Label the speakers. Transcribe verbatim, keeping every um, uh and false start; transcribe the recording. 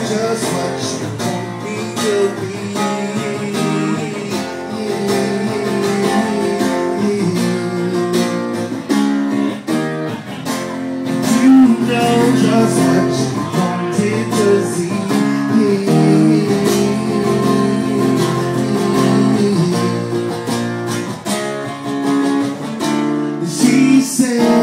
Speaker 1: just what you want me to be. You know just what you wanted to see. She said